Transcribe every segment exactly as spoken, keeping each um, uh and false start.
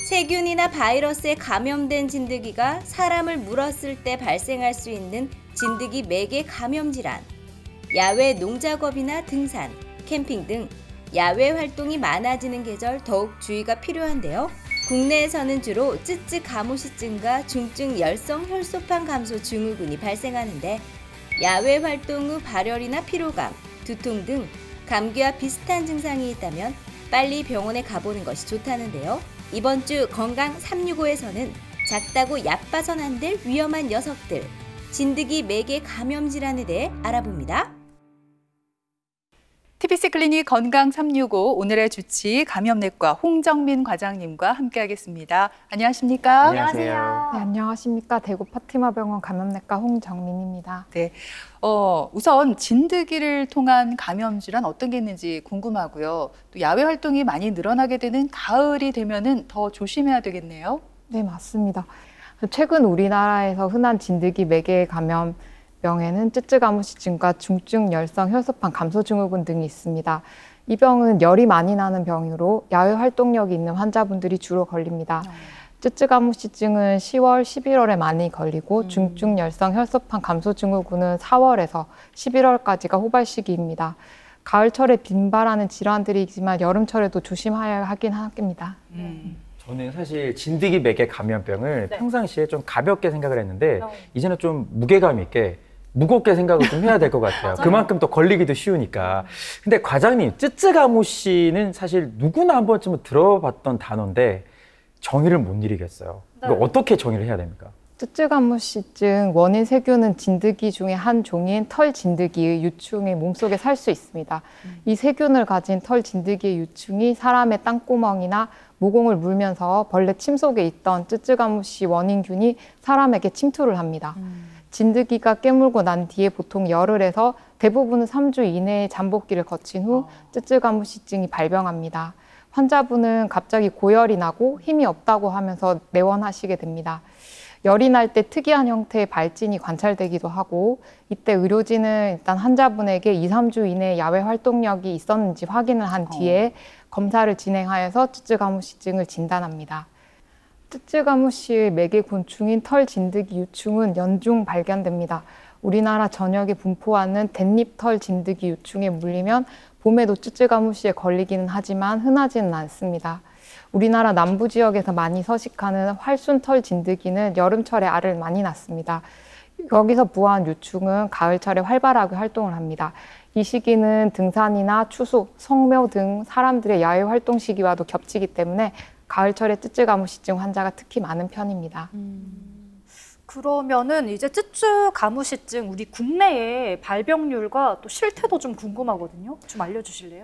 세균이나 바이러스에 감염된 진드기가 사람을 물었을 때 발생할 수 있는 진드기 매개 감염 질환, 야외 농작업이나 등산, 캠핑 등 야외 활동이 많아지는 계절 더욱 주의가 필요한데요. 국내에서는 주로 쯔쯔 가무시증과 중증 열성 혈소판 감소 증후군이 발생하는데 야외 활동 후 발열이나 피로감, 두통 등 감기와 비슷한 증상이 있다면 빨리 병원에 가보는 것이 좋다는데요. 이번 주 건강 삼육오에서는 작다고 얕봐선 안 될 위험한 녀석들, 진드기 매개 감염 질환에 대해 알아봅니다. 티비씨 클리닉 건강 삼육오 오늘의 주치 감염내과 홍정민 과장님과 함께하겠습니다. 안녕하십니까? 안녕하세요. 네, 안녕하십니까. 대구 파티마병원 감염내과 홍정민입니다. 네, 어, 우선 진드기를 통한 감염 질환 어떤 게 있는지 궁금하고요. 또 야외 활동이 많이 늘어나게 되는 가을이 되면은 더 조심해야 되겠네요. 네, 맞습니다. 최근 우리나라에서 흔한 진드기 매개 감염 병에는 쯔쯔가무시증과 중증 열성 혈소판 감소 증후군 등이 있습니다. 이 병은 열이 많이 나는 병으로 야외 활동력이 있는 환자분들이 주로 걸립니다. 음. 쯔쯔가무시증은 시월, 십일월에 많이 걸리고 음. 중증 열성 혈소판 감소 증후군은 사월에서 십일월까지가 호발 시기입니다. 가을철에 빈발하는 질환들이지만 여름철에도 조심해야 하긴 하겠습니다. 음. 저는 사실 진드기 매개 감염병을 네. 평상시에 좀 가볍게 생각을 했는데 어. 이제는 좀 무게감 있게 무겁게 생각을 좀 해야 될 것 같아요. 그만큼 또 걸리기도 쉬우니까. 근데 과장님, 쯔쯔가무시는 사실 누구나 한 번쯤은 들어봤던 단어인데 정의를 못 이루겠어요. 네. 이거 어떻게 정의를 해야 됩니까? 쯔쯔가무시증 원인 세균은 진드기 중에 한 종인 털 진드기의 유충이 몸속에 살 수 있습니다. 음. 이 세균을 가진 털 진드기의 유충이 사람의 땅구멍이나 모공을 물면서 벌레 침 속에 있던 쯔쯔가무시 원인균이 사람에게 침투를 합니다. 음. 진드기가 깨물고 난 뒤에 보통 열을 해서 대부분은 삼 주 이내에 잠복기를 거친 후 쯔쯔가무시증이 발병합니다. 환자분은 갑자기 고열이 나고 힘이 없다고 하면서 내원하시게 됩니다. 열이 날 때 특이한 형태의 발진이 관찰되기도 하고 이때 의료진은 일단 환자분에게 이, 삼 주 이내에 야외 활동력이 있었는지 확인을 한 뒤에 검사를 진행하여서 쯔쯔가무시증을 진단합니다. 쯔쯔가무시의 매개 곤충인 털 진드기 유충은 연중 발견됩니다. 우리나라 전역에 분포하는 댄잎털 진드기 유충에 물리면 봄에도 쯔쯔가무시에 걸리기는 하지만 흔하지는 않습니다. 우리나라 남부 지역에서 많이 서식하는 활순털 진드기는 여름철에 알을 많이 낳습니다. 여기서 부화한 유충은 가을철에 활발하게 활동을 합니다. 이 시기는 등산이나 추수, 성묘 등 사람들의 야외 활동 시기와도 겹치기 때문에 가을철에 쯔쯔가무시증 환자가 특히 많은 편입니다. 음, 그러면은 이제 쯔쯔가무시증 우리 국내의 발병률과 또 실태도 좀 궁금하거든요. 좀 알려주실래요?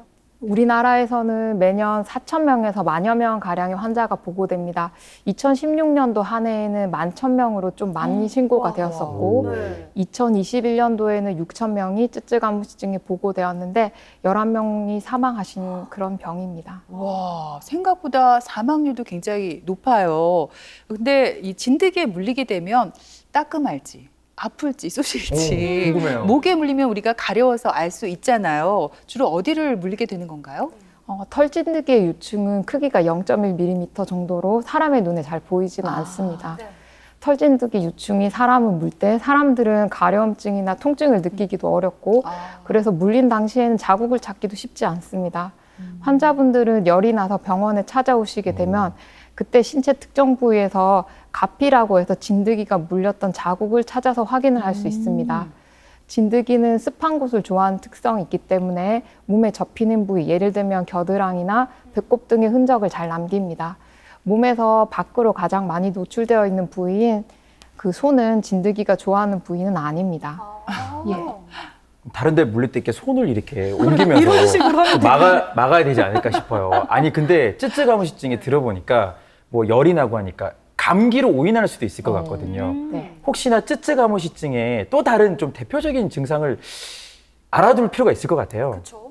우리나라에서는 매년 사천 명에서 만여 명 가량의 환자가 보고됩니다. 이천십육 년도 한 해에는 만 천 명으로 좀 많이 신고가 되었었고 네. 이천이십일 년도에는 육천 명이 쯔쯔가무시증이 보고되었는데 열한 명이 사망하신 그런 병입니다. 와, 생각보다 사망률도 굉장히 높아요. 근데 이 진드기에 물리게 되면 따끔할지 아플지 쑤실지 오, 궁금해요. 목에 물리면 우리가 가려워서 알 수 있잖아요. 주로 어디를 물리게 되는 건가요? 어, 털진드기의 유충은 크기가 영 점 일 밀리미터 정도로 사람의 눈에 잘 보이지는 아, 않습니다. 네. 털진드기 유충이 사람을 물 때 사람들은 가려움증이나 통증을 느끼기도 어렵고 아. 그래서 물린 당시에는 자국을 찾기도 쉽지 않습니다. 음. 환자분들은 열이 나서 병원에 찾아오시게 되면 그때 신체 특정 부위에서 가피라고 해서 진드기가 물렸던 자국을 찾아서 확인을 할 수 있습니다. 진드기는 습한 곳을 좋아하는 특성이 있기 때문에 몸에 접히는 부위, 예를 들면 겨드랑이나 배꼽 등의 흔적을 잘 남깁니다. 몸에서 밖으로 가장 많이 노출되어 있는 부위인 그 손은 진드기가 좋아하는 부위는 아닙니다. 아. 예. 다른 데 물릴 때 이렇게 손을 이렇게 옮기면서 이런 식으로 하면 막아, 막아야 되지 않을까 싶어요. 아니 근데 쯔쯔가무시증에 들어보니까 뭐 열이 나고 하니까 감기로 오인할 수도 있을 것 같거든요. 음. 네. 혹시나 쯔쯔가무시증의 또 다른 좀 대표적인 증상을 알아둘 필요가 있을 것 같아요. 그렇죠.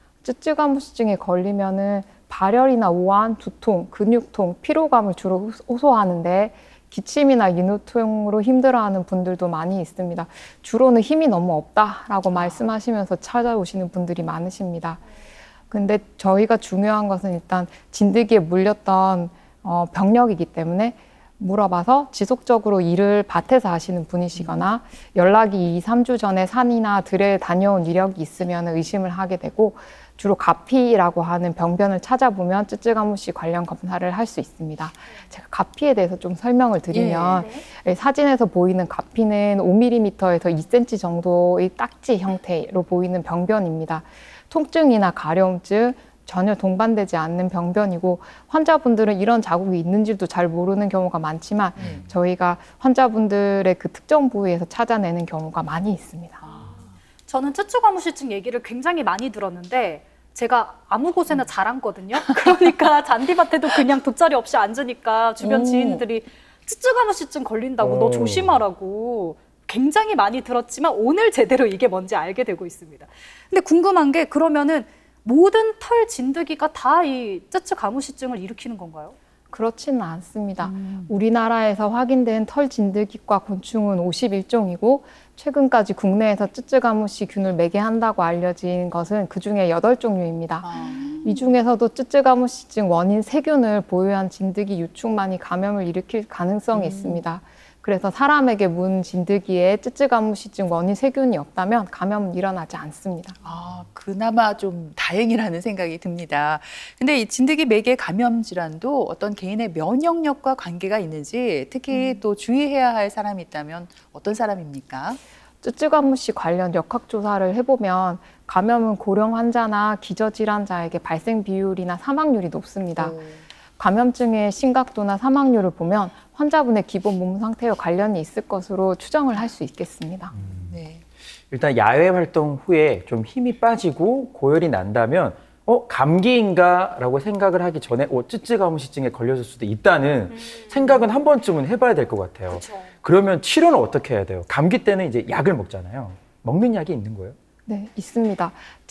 쯔쯔가무시증에 걸리면은 발열이나 오한, 두통, 근육통, 피로감을 주로 호소하는데 기침이나 인후통으로 힘들어하는 분들도 많이 있습니다. 주로는 힘이 너무 없다라고 말씀하시면서 찾아오시는 분들이 많으십니다. 근데 저희가 중요한 것은 일단 진드기에 물렸던 어, 병력이기 때문에 물어봐서 지속적으로 일을 밭에서 하시는 분이시거나 연락이 이, 삼 주 전에 산이나 들에 다녀온 이력이 있으면 의심을 하게 되고 주로 가피라고 하는 병변을 찾아보면 쯔쯔가무시 관련 검사를 할 수 있습니다. 제가 가피에 대해서 좀 설명을 드리면 예, 네. 사진에서 보이는 가피는 오 밀리미터에서 이 센티미터 정도의 딱지 형태로 보이는 병변입니다. 통증이나 가려움증, 전혀 동반되지 않는 병변이고 환자분들은 이런 자국이 있는지도 잘 모르는 경우가 많지만 음. 저희가 환자분들의 그 특정 부위에서 찾아내는 경우가 많이 있습니다. 저는 쯔쯔가무시증 얘기를 굉장히 많이 들었는데 제가 아무 곳에나 잘 앉거든요. 그러니까 잔디밭에도 그냥 돗자리 없이 앉으니까 주변 지인들이 쯔쯔가무시증 걸린다고 오. 너 조심하라고 굉장히 많이 들었지만 오늘 제대로 이게 뭔지 알게 되고 있습니다. 근데 궁금한 게 그러면은 모든 털 진드기가 다 이 쯔쯔가무시증을 일으키는 건가요? 그렇지는 않습니다. 음. 우리나라에서 확인된 털 진드기과 곤충은 오십일 종이고 최근까지 국내에서 쯔쯔가무시균을 매개한다고 알려진 것은 그중에 여덟 종류입니다. 아. 이 중에서도 쯔쯔가무시증 원인 세균을 보유한 진드기 유충만이 감염을 일으킬 가능성이 음. 있습니다. 그래서 사람에게 문 진드기에 쯔쯔가무시증 원인 세균이 없다면 감염은 일어나지 않습니다. 아, 그나마 좀 다행이라는 생각이 듭니다. 근데 이 진드기 매개 감염 질환도 어떤 개인의 면역력과 관계가 있는지 특히 음. 또 주의해야 할 사람이 있다면 어떤 사람입니까? 쯔쯔가무시 관련 역학조사를 해보면 감염은 고령 환자나 기저질환자에게 발생 비율이나 사망률이 높습니다. 오. 감염증의 심각도나 사망률을 보면 환자분의 기본 몸 상태와 관련이 있을 것으로 추정을 할 수 있겠습니다. 네. 일단 야외 활동 후에 좀 힘이 빠지고 고열이 난다면 어 감기인가라고 생각을 하기 전에 어 쯔쯔가무시증에 걸렸을 수도 있다는 음. 생각은 한 번쯤은 해봐야 될 것 같아요. 그렇죠. 그러면 치료는 어떻게 해야 돼요? 감기 때는 이제 약을 먹잖아요. 먹는 약이 있는 거예요? 네, 있습니다.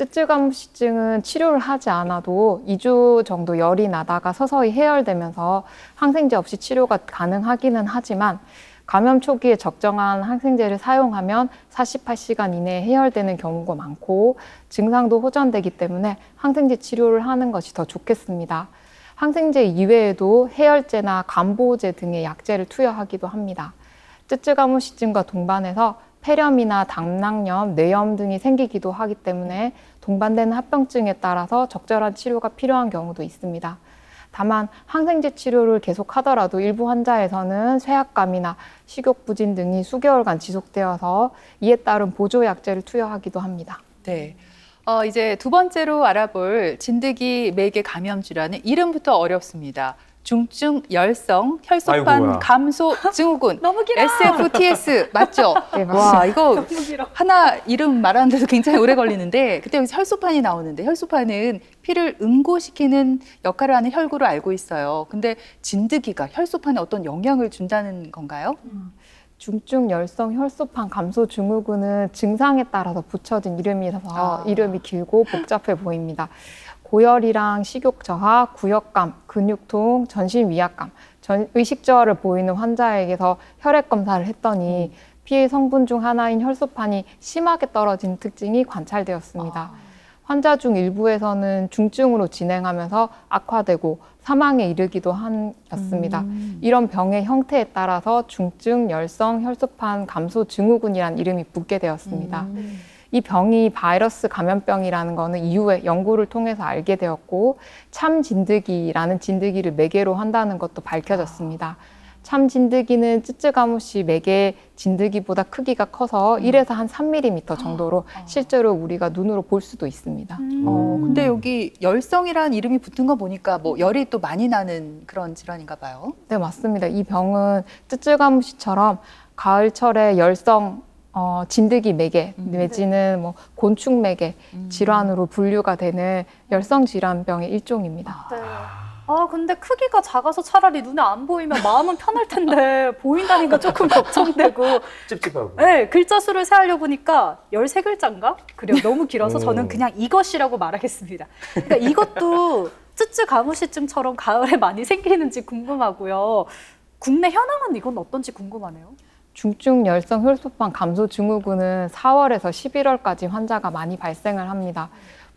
쯔쯔가무시증은 치료를 하지 않아도 이 주 정도 열이 나다가 서서히 해열되면서 항생제 없이 치료가 가능하기는 하지만 감염 초기에 적정한 항생제를 사용하면 사십팔 시간 이내에 해열되는 경우가 많고 증상도 호전되기 때문에 항생제 치료를 하는 것이 더 좋겠습니다. 항생제 이외에도 해열제나 감보제 등의 약제를 투여하기도 합니다. 쯔쯔가무시증과 동반해서 폐렴이나 당낭염, 뇌염 등이 생기기도 하기 때문에 동반되는 합병증에 따라서 적절한 치료가 필요한 경우도 있습니다. 다만 항생제 치료를 계속하더라도 일부 환자에서는 쇠약감이나 식욕부진 등이 수개월간 지속되어서 이에 따른 보조약제를 투여하기도 합니다. 네. 어, 이제 두 번째로 알아볼 진드기 매개 감염 질환은 이름부터 어렵습니다. 중증 열성 혈소판 아이고야. 감소 증후군 너무 길어. 에스에프티에스 맞죠? 네, 와 이거 너무 길어. 하나 이름 말하는데도 굉장히 오래 걸리는데 그때 여기서 혈소판이 나오는데 혈소판은 피를 응고시키는 역할을 하는 혈구로 알고 있어요. 근데 진드기가 혈소판에 어떤 영향을 준다는 건가요? 중증 열성 혈소판 감소 증후군은 증상에 따라서 붙여진 이름이라서 아. 이름이 길고 복잡해 보입니다. 고열이랑 식욕 저하, 구역감, 근육통, 전신 위압감, 전, 의식 저하를 보이는 환자에게서 혈액 검사를 했더니 피의 성분 중 하나인 혈소판이 심하게 떨어진 특징이 관찰되었습니다. 아. 환자 중 일부에서는 중증으로 진행하면서 악화되고 사망에 이르기도 하였습니다. 음. 이런 병의 형태에 따라서 중증 열성 혈소판 감소 증후군이라는 이름이 붙게 되었습니다. 음. 이 병이 바이러스 감염병이라는 거는 이후에 연구를 통해서 알게 되었고 참 진드기라는 진드기를 매개로 한다는 것도 밝혀졌습니다. 참 진드기는 쯔쯔가무시 매개 진드기보다 크기가 커서 일에서 한 삼 밀리미터 정도로 실제로 우리가 눈으로 볼 수도 있습니다. 음. 어, 근데 여기 열성이라는 이름이 붙은 거 보니까 뭐 열이 또 많이 나는 그런 질환인가 봐요. 네, 맞습니다. 이 병은 쯔쯔가무시처럼 가을철에 열성 어, 진드기 매개 음. 내지는 뭐 곤충 매개 음. 질환으로 분류가 되는 열성 질환병의 일종입니다. 네. 아 근데 크기가 작아서 차라리 눈에 안 보이면 마음은 편할 텐데 보인다니까 조금 걱정되고. 찝찝하고. 네, 글자 수를 세하려 보니까 열세 글자인가? 그래요. 너무 길어서 오. 저는 그냥 이것이라고 말하겠습니다. 그러니까 이것도 쯔쯔가무시증처럼 가을에 많이 생기는지 궁금하고요. 국내 현황은 이건 어떤지 궁금하네요. 중증 열성 혈소판 감소 증후군은 사월에서 십일월까지 환자가 많이 발생을 합니다.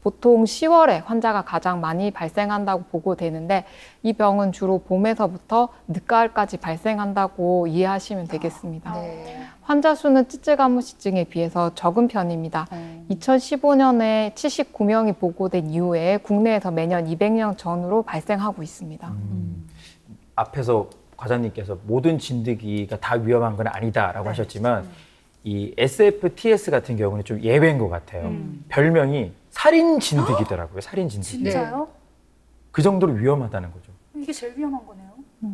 보통 시월에 환자가 가장 많이 발생한다고 보고되는데 이 병은 주로 봄에서부터 늦가을까지 발생한다고 이해하시면 되겠습니다. 네. 환자 수는 쯔쯔가무시증에 비해서 적은 편입니다. 음. 이천십오 년에 칠십구 명이 보고된 이후에 국내에서 매년 이백 명 전후로 발생하고 있습니다. 음. 앞에서 과장님께서 모든 진드기가 다 위험한 건 아니다라고 네. 하셨지만 이 에스에프티에스 같은 경우는 좀 예외인 것 같아요. 음. 별명이 살인 진드기더라고요. 살인 진드기. 진짜요? 그 정도로 위험하다는 거죠. 이게 제일 위험한 거네요.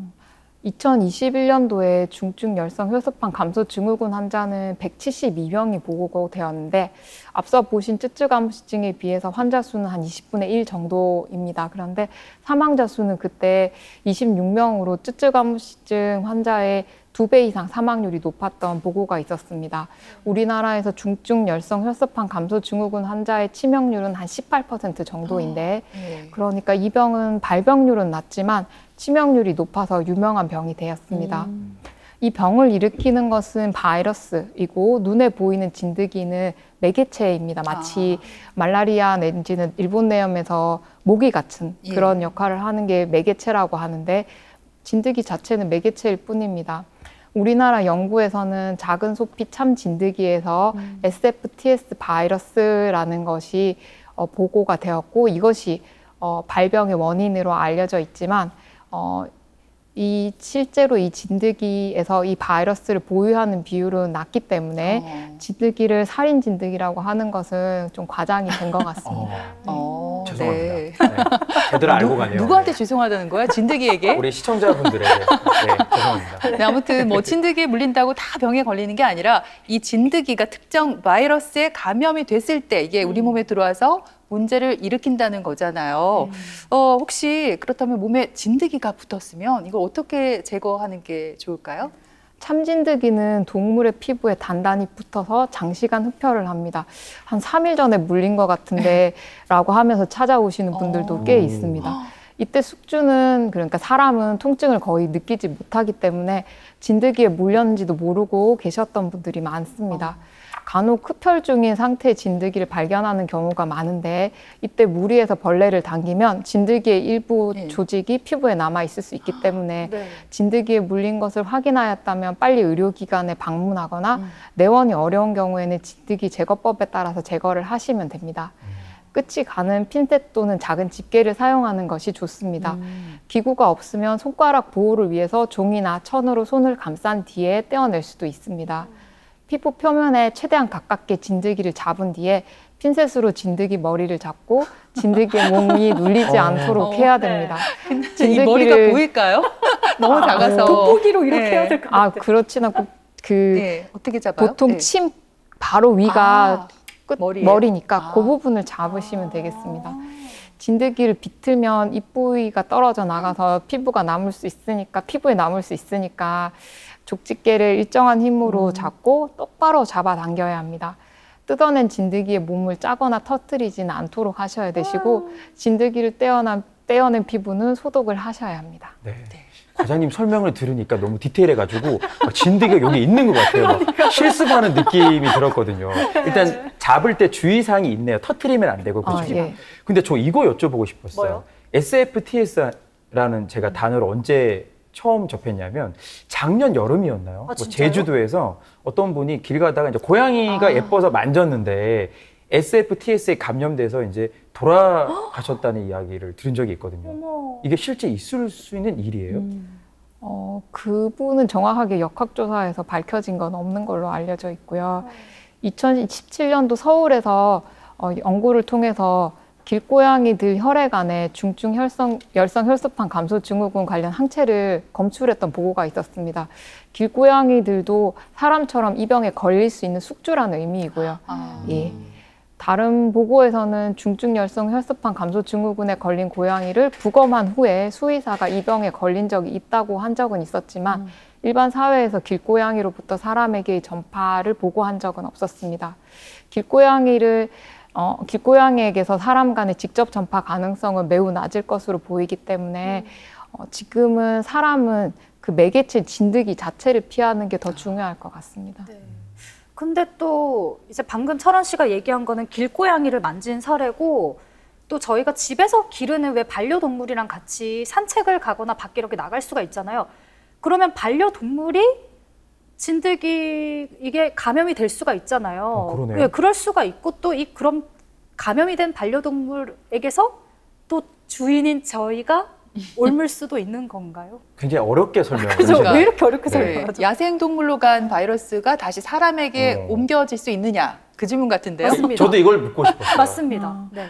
이천이십일 년도에 중증 열성 혈소판 감소 증후군 환자는 백칠십이 명이 보고되었는데 앞서 보신 쯔쯔가무시증에 비해서 환자 수는 한 이십분의 일 정도입니다. 그런데 사망자 수는 그때 이십육 명으로 쯔쯔가무시증 환자의 두 배 이상 사망률이 높았던 보고가 있었습니다. 우리나라에서 중증 열성 혈소판 감소 증후군 환자의 치명률은 한 십팔 퍼센트 정도인데 네. 그러니까 이 병은 발병률은 낮지만 치명률이 높아서 유명한 병이 되었습니다. 음. 이 병을 일으키는 것은 바이러스이고 눈에 보이는 진드기는 매개체입니다. 마치 아. 말라리아 내지는 일본 내염에서 모기 같은 예. 그런 역할을 하는 게 매개체라고 하는데 진드기 자체는 매개체일 뿐입니다. 우리나라 연구에서는 작은 소피 참 진드기에서 음. 에스에프티에스 바이러스라는 것이 어, 보고가 되었고 이것이 어, 발병의 원인으로 알려져 있지만 어, 이 실제로 이 진드기에서 이 바이러스를 보유하는 비율은 낮기 때문에 어. 진드기를 살인 진드기라고 하는 것은 좀 과장이 된 것 같습니다. 어, 죄송합니다. 네. 네. 제대로 알고 가네요. 누구한테 네. 죄송하다는 거야? 진드기에게? 우리 시청자분들에게 네, 죄송합니다. 네, 아무튼 뭐 진드기에 물린다고 다 병에 걸리는 게 아니라 이 진드기가 특정 바이러스에 감염이 됐을 때 이게 우리 몸에 들어와서 문제를 일으킨다는 거잖아요. 어, 혹시 그렇다면 몸에 진드기가 붙었으면 이걸 어떻게 제거하는 게 좋을까요? 참진드기는 동물의 피부에 단단히 붙어서 장시간 흡혈을 합니다. 한 삼 일 전에 물린 것 같은데 라고 하면서 찾아오시는 분들도 어. 꽤 있습니다. 이때 숙주는 그러니까 사람은 통증을 거의 느끼지 못하기 때문에 진드기에 물렸는지도 모르고 계셨던 분들이 많습니다. 간혹 흡혈 중인 상태의 진드기를 발견하는 경우가 많은데 이때 무리해서 벌레를 당기면 진드기의 일부 네. 조직이 피부에 남아 있을 수 있기 때문에 네. 진드기에 물린 것을 확인하였다면 빨리 의료기관에 방문하거나 음. 내원이 어려운 경우에는 진드기 제거법에 따라서 제거를 하시면 됩니다. 끝이 가는 핀셋 또는 작은 집게를 사용하는 것이 좋습니다. 음. 기구가 없으면 손가락 보호를 위해서 종이나 천으로 손을 감싼 뒤에 떼어낼 수도 있습니다. 피부 표면에 최대한 가깝게 진드기를 잡은 뒤에 핀셋으로 진드기 머리를 잡고 진드기의 몸이 눌리지 어. 않도록 어. 해야 됩니다. 근데 이 머리가 보일까요? 너무 작아서. 돋보기로 이렇게 네. 해야 될 것 아 같아요. 그렇진 않고 그 네, 어떻게 잡아요? 보통 네. 침 바로 위가 아, 끝 머리에? 머리니까 아. 그 부분을 잡으시면 되겠습니다. 진드기를 비틀면 입 부위가 떨어져 나가서 피부가 남을 수 있으니까 피부에 남을 수 있으니까 족집게를 일정한 힘으로 음. 잡고 똑바로 잡아 당겨야 합니다. 뜯어낸 진드기의 몸을 짜거나 터뜨리지는 않도록 하셔야 되시고 진드기를 떼어난, 떼어낸 피부는 소독을 하셔야 합니다. 네. 과장님 설명을 들으니까 너무 디테일해가지고 막 진드기가 여기 있는 것 같아요. 막 실습하는 느낌이 들었거든요. 일단 잡을 때 주의사항이 있네요. 터트리면 안 되고 그렇죠. 아, 예. 근데 저 이거 여쭤보고 싶었어요. 뭐요? 에스에프티에스라는 제가 단어를 언제 처음 접했냐면 작년 여름이었나요? 아, 뭐 진짜요? 제주도에서 어떤 분이 길 가다가 이제 고양이가 아. 예뻐서 만졌는데 에스에프티에스에 감염돼서 이제 돌아가셨다는 이야기를 들은 적이 있거든요. 어머. 이게 실제 있을 수 있는 일이에요? 어, 그분은 정확하게 역학조사에서 밝혀진 건 없는 걸로 알려져 있고요. 이천십칠 년도 서울에서 어, 연구를 통해서 길고양이들 혈액 안에 중증 혈성, 열성 혈소판 감소 증후군 관련 항체를 검출했던 보고가 있었습니다. 길고양이들도 사람처럼 이 병에 걸릴 수 있는 숙주라는 의미이고요. 아. 예. 다른 보고에서는 중증 열성 혈소판 감소 증후군에 걸린 고양이를 부검한 후에 수의사가 이 병에 걸린 적이 있다고 한 적은 있었지만 음. 일반 사회에서 길고양이로부터 사람에게 전파를 보고한 적은 없었습니다. 길고양이를 어, 길고양이에게서 사람 간의 직접 전파 가능성은 매우 낮을 것으로 보이기 때문에 어, 지금은 사람은 그 매개체 진드기 자체를 피하는 게 더 중요할 것 같습니다. 네. 근데 또 이제 방금 철원 씨가 얘기한 거는 길고양이를 만진 사례고 또 저희가 집에서 기르는 왜 반려동물이랑 같이 산책을 가거나 밖에 이렇게 나갈 수가 있잖아요. 그러면 반려동물이 진드기 이게 감염이 될 수가 있잖아요. 어, 그러네요. 네, 그럴 수가 있고 또 이 그럼 감염이 된 반려동물에게서 또 주인인 저희가 옮을 수도 있는 건가요? 굉장히 어렵게 설명을 그죠? 해주셨네요. 왜 이렇게 어렵게 네. 설명하죠? 야생동물로 간 바이러스가 다시 사람에게 어. 옮겨질 수 있느냐? 그 질문 같은데요. 맞습니다. 저도 이걸 묻고 싶었어요. 맞습니다. 네.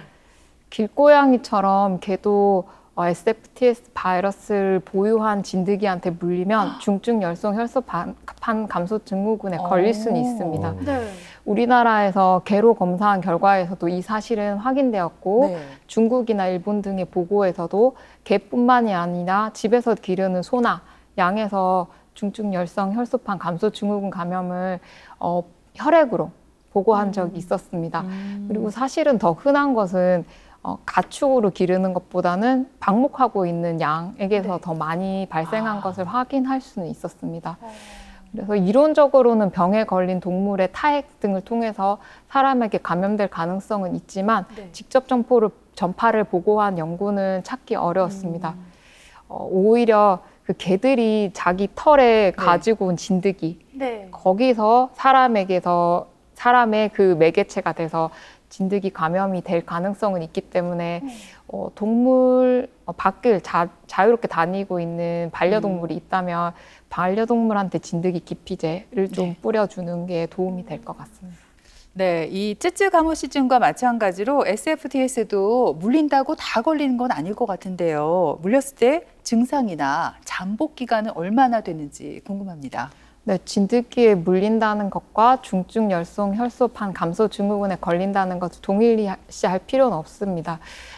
길고양이처럼 걔도 어, 에스에프티에스 바이러스를 보유한 진드기한테 물리면 중증 열성 혈소판 감소 증후군에 걸릴 수는 있습니다. 어. 네. 우리나라에서 개로 검사한 결과에서도 이 사실은 확인되었고 네. 중국이나 일본 등의 보고에서도 개뿐만이 아니라 집에서 기르는 소나 양에서 중증 열성 혈소판 감소 증후군 감염을 어, 혈액으로 보고한 적이 있었습니다. 음. 그리고 사실은 더 흔한 것은 어, 가축으로 기르는 것보다는 방목하고 있는 양에게서 네. 더 많이 발생한 아. 것을 확인할 수는 있었습니다. 어. 그래서 이론적으로는 병에 걸린 동물의 타액 등을 통해서 사람에게 감염될 가능성은 있지만 네. 직접 점포를, 전파를 보고한 연구는 찾기 어려웠습니다. 음. 어, 오히려 그 개들이 자기 털에 가지고 온 진드기 네. 거기서 사람에게서 사람의 그 매개체가 돼서 진드기 감염이 될 가능성은 있기 때문에 음. 어, 동물 어, 밖을 자, 자유롭게 다니고 있는 반려동물이 있다면 반려동물한테 진드기 기피제를 좀 네. 뿌려주는 게 도움이 될 것 같습니다. 네, 이 쯔쯔가무시증과 마찬가지로 에스에프티에스도 물린다고 다 걸리는 건 아닐 것 같은데요. 물렸을 때 증상이나 잠복 기간은 얼마나 되는지 궁금합니다. 네, 진드기에 물린다는 것과 중증 열성 혈소판 감소 증후군에 걸린다는 것을 동일시할 필요는 없습니다.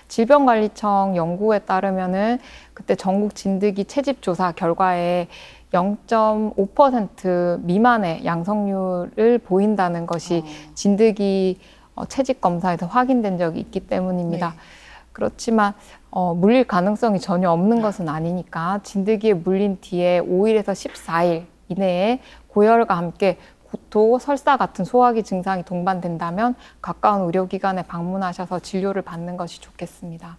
질병관리청 연구에 따르면은 그때 전국 진드기 채집 조사 결과에 영 점 오 퍼센트 미만의 양성률을 보인다는 것이 진드기 채집 검사에서 확인된 적이 있기 때문입니다. 네. 그렇지만 어, 물릴 가능성이 전혀 없는 것은 아니니까 진드기에 물린 뒤에 오 일에서 십사 일 이내에 고열과 함께 구토, 설사 같은 소화기 증상이 동반된다면 가까운 의료기관에 방문하셔서 진료를 받는 것이 좋겠습니다.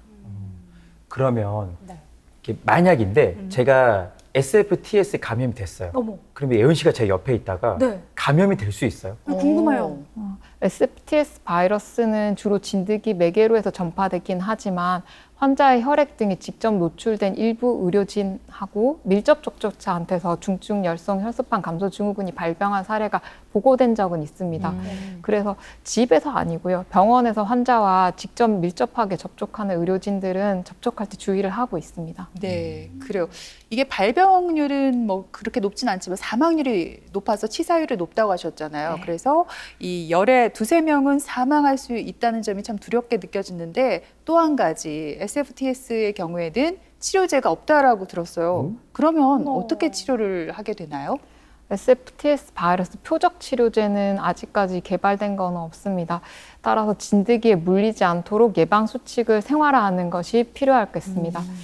그러면 네. 이렇게 만약인데 음. 제가 에스에프티에스 감염이 됐어요. 어머. 그러면 예은 씨가 제 옆에 있다가 네. 감염이 될 수 있어요? 어, 궁금해요. 어, 에스에프티에스 바이러스는 주로 진드기 매개로에서 전파되긴 하지만 환자의 혈액 등이 직접 노출된 일부 의료진하고 밀접 접촉자한테서 중증 열성 혈소판 감소 증후군이 발병한 사례가 보고된 적은 있습니다. 음. 그래서 집에서 아니고요. 병원에서 환자와 직접 밀접하게 접촉하는 의료진들은 접촉할 때 주의를 하고 있습니다. 네, 그래요. 이게 발병률은 뭐 그렇게 높진 않지만 사망률이 높아서 치사율이 높다고 하셨잖아요. 네. 그래서 이 열에 두세 명은 사망할 수 있다는 점이 참 두렵게 느껴지는데 또 한 가지 에스에프티에스의 경우에는 치료제가 없다라고 들었어요. 음? 그러면 어. 어떻게 치료를 하게 되나요? 에스에프티에스 바이러스 표적 치료제는 아직까지 개발된 건 없습니다. 따라서 진드기에 물리지 않도록 예방 수칙을 생활화하는 것이 필요하겠습니다. 음.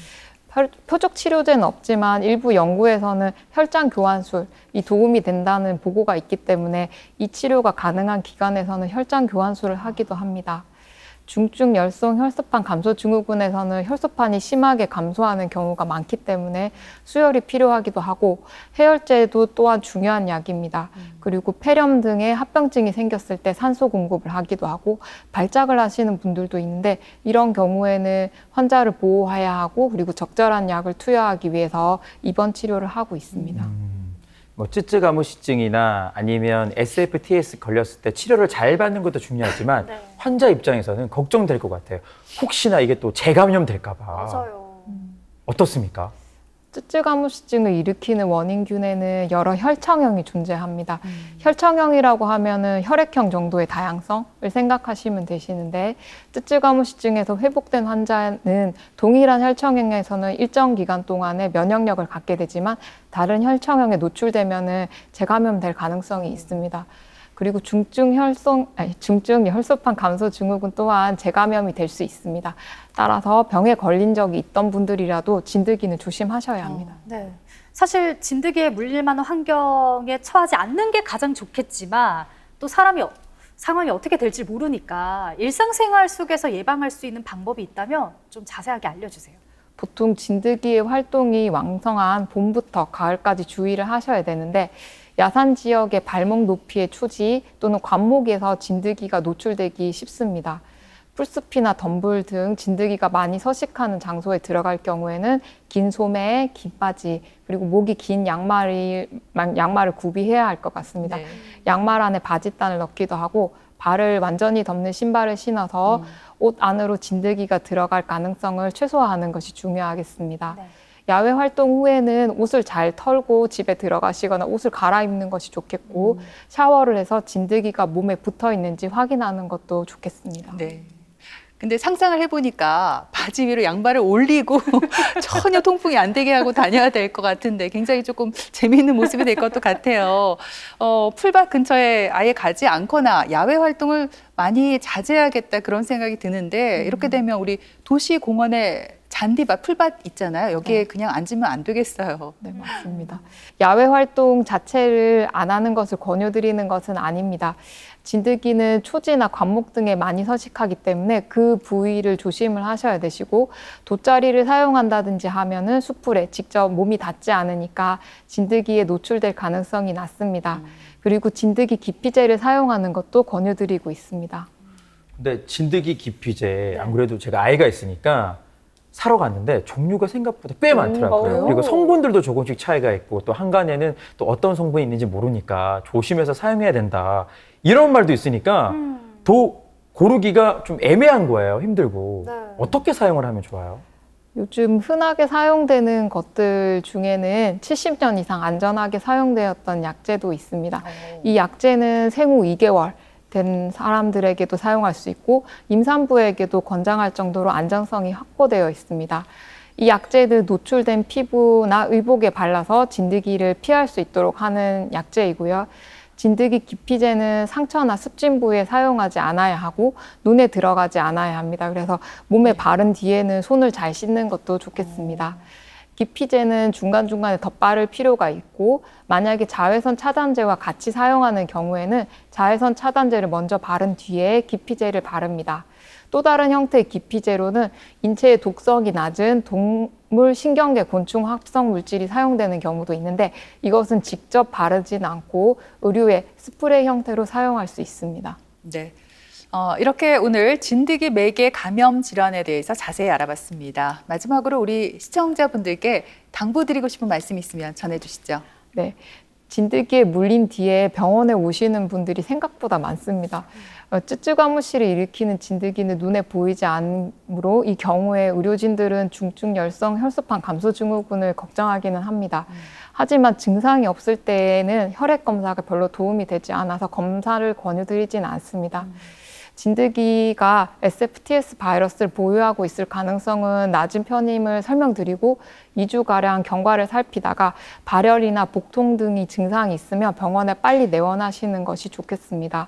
표적 치료제는 없지만 일부 연구에서는 혈장 교환술이 도움이 된다는 보고가 있기 때문에 이 치료가 가능한 기관에서는 혈장 교환술을 하기도 합니다. 중증 열성 혈소판 감소 증후군에서는 혈소판이 심하게 감소하는 경우가 많기 때문에 수혈이 필요하기도 하고 해열제도 또한 중요한 약입니다. 그리고 폐렴 등의 합병증이 생겼을 때 산소 공급을 하기도 하고 발작을 하시는 분들도 있는데 이런 경우에는 환자를 보호해야 하고 그리고 적절한 약을 투여하기 위해서 입원 치료를 하고 있습니다. 음, 뭐 쯔쯔가무시증이나 아니면 에스에프티에스 걸렸을 때 치료를 잘 받는 것도 중요하지만 네. 환자 입장에서는 걱정될 것 같아요. 혹시나 이게 또 재감염 될까 봐. 맞아요. 어떻습니까? 쯔쯔가무시증을 일으키는 원인균에는 여러 혈청형이 존재합니다. 음. 혈청형이라고 하면은 혈액형 정도의 다양성을 생각하시면 되시는데 쯔쯔가무시증에서 회복된 환자는 동일한 혈청형에서는 일정 기간 동안에 면역력을 갖게 되지만 다른 혈청형에 노출되면은 재감염될 가능성이 있습니다. 그리고 중증 혈송, 아니, 중증 혈소판 감소 증후군 또한 재감염이 될 수 있습니다. 따라서 병에 걸린 적이 있던 분들이라도 진드기는 조심하셔야 합니다. 네. 사실 진드기에 물릴 만한 환경에 처하지 않는 게 가장 좋겠지만 또 사람이 상황이 어떻게 될지 모르니까 일상생활 속에서 예방할 수 있는 방법이 있다면 좀 자세하게 알려주세요. 보통 진드기의 활동이 왕성한 봄부터 가을까지 주의를 하셔야 되는데 야산 지역의 발목 높이의 초지 또는 관목에서 진드기가 노출되기 쉽습니다. 풀숲이나 덤불 등 진드기가 많이 서식하는 장소에 들어갈 경우에는 긴 소매, 긴 바지, 그리고 목이 긴 양말을, 양말을 구비해야 할 것 같습니다. 네. 양말 안에 바지단을 넣기도 하고 발을 완전히 덮는 신발을 신어서 음. 옷 안으로 진드기가 들어갈 가능성을 최소화하는 것이 중요하겠습니다. 네. 야외 활동 후에는 옷을 잘 털고 집에 들어가시거나 옷을 갈아입는 것이 좋겠고 음. 샤워를 해서 진드기가 몸에 붙어 있는지 확인하는 것도 좋겠습니다. 네. 근데 상상을 해보니까 바지 위로 양발을 올리고 전혀 통풍이 안 되게 하고 다녀야 될 것 같은데 굉장히 조금 재미있는 모습이 될 것도 같아요. 어, 풀밭 근처에 아예 가지 않거나 야외 활동을 많이 자제해야겠다 그런 생각이 드는데 음. 이렇게 되면 우리 도시공원에 잔디밭, 풀밭 있잖아요. 여기에 네. 그냥 앉으면 안 되겠어요. 네, 맞습니다. 야외 활동 자체를 안 하는 것을 권유드리는 것은 아닙니다. 진드기는 초지나 관목 등에 많이 서식하기 때문에 그 부위를 조심을 하셔야 되시고 돗자리를 사용한다든지 하면은 숯불에 직접 몸이 닿지 않으니까 진드기에 노출될 가능성이 낮습니다. 음. 그리고 진드기 기피제를 사용하는 것도 권유드리고 있습니다. 근데 진드기 기피제 안 그래도 제가 아이가 있으니까 사러 갔는데 종류가 생각보다 꽤 많더라고요. 오, 그리고 성분들도 조금씩 차이가 있고 또 한간에는 또 어떤 성분이 있는지 모르니까 조심해서 사용해야 된다. 이런 말도 있으니까 음. 더 고르기가 좀 애매한 거예요. 힘들고. 네. 어떻게 사용을 하면 좋아요? 요즘 흔하게 사용되는 것들 중에는 칠십 년 이상 안전하게 사용되었던 약제도 있습니다. 오. 이 약제는 생후 이 개월 된 사람들에게도 사용할 수 있고 임산부에게도 권장할 정도로 안전성이 확보되어 있습니다. 이 약제는 노출된 피부나 의복에 발라서 진드기를 피할 수 있도록 하는 약제이고요. 진드기 기피제는 상처나 습진 부위에 사용하지 않아야 하고 눈에 들어가지 않아야 합니다. 그래서 몸에 바른 뒤에는 손을 잘 씻는 것도 좋겠습니다. 기피제는 중간중간에 덧바를 필요가 있고 만약에 자외선 차단제와 같이 사용하는 경우에는 자외선 차단제를 먼저 바른 뒤에 기피제를 바릅니다. 또 다른 형태의 기피제로는 인체의 독성이 낮은 동물, 신경계, 곤충 합성 물질이 사용되는 경우도 있는데 이것은 직접 바르진 않고 의류에 스프레이 형태로 사용할 수 있습니다. 네. 어, 이렇게 오늘 진드기 매개 감염 질환에 대해서 자세히 알아봤습니다. 마지막으로 우리 시청자분들께 당부드리고 싶은 말씀 있으면 전해주시죠. 네, 진드기에 물린 뒤에 병원에 오시는 분들이 생각보다 많습니다. 어, 쯔쯔가무시를 일으키는 진드기는 눈에 보이지 않으므로 이 경우에 의료진들은 중증 열성 혈소판 감소 증후군을 걱정하기는 합니다. 음. 하지만 증상이 없을 때에는 혈액 검사가 별로 도움이 되지 않아서 검사를 권유드리진 않습니다. 음. 진드기가 에스에프티에스 바이러스를 보유하고 있을 가능성은 낮은 편임을 설명드리고 이 주가량 경과를 살피다가 발열이나 복통 등의 증상이 있으면 병원에 빨리 내원하시는 것이 좋겠습니다.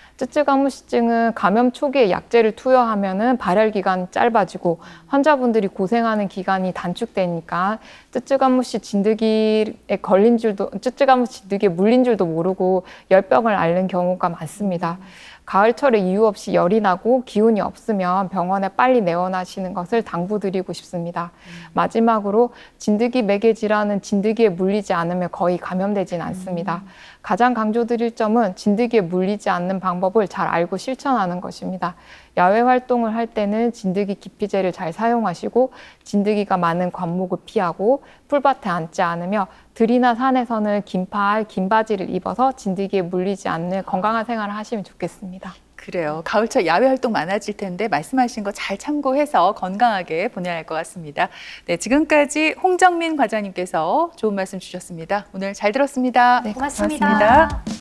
쯔쯔가무시증은 감염 초기에 약제를 투여하면은 발열 기간이 짧아지고 환자분들이 고생하는 기간이 단축되니까 쯔쯔가무시 진드기에 걸린 줄도 쯔쯔가무시 진드기에 물린 줄도 모르고 열병을 앓는 경우가 많습니다. 가을철에 이유 없이 열이 나고 기운이 없으면 병원에 빨리 내원하시는 것을 당부드리고 싶습니다. 음. 마지막으로 진드기 매개 질환은 진드기에 물리지 않으면 거의 감염되진 않습니다. 음. 가장 강조드릴 점은 진드기에 물리지 않는 방법을 잘 알고 실천하는 것입니다. 야외 활동을 할 때는 진드기 기피제를 잘 사용하시고 진드기가 많은 관목을 피하고 풀밭에 앉지 않으며 들이나 산에서는 긴 팔, 긴 바지를 입어서 진드기에 물리지 않는 건강한 생활을 하시면 좋겠습니다. 그래요. 가을철 야외 활동 많아질 텐데 말씀하신 거 잘 참고해서 건강하게 보내야 할 것 같습니다. 네, 지금까지 홍정민 과장님께서 좋은 말씀 주셨습니다. 오늘 잘 들었습니다. 네, 고맙습니다. 고맙습니다.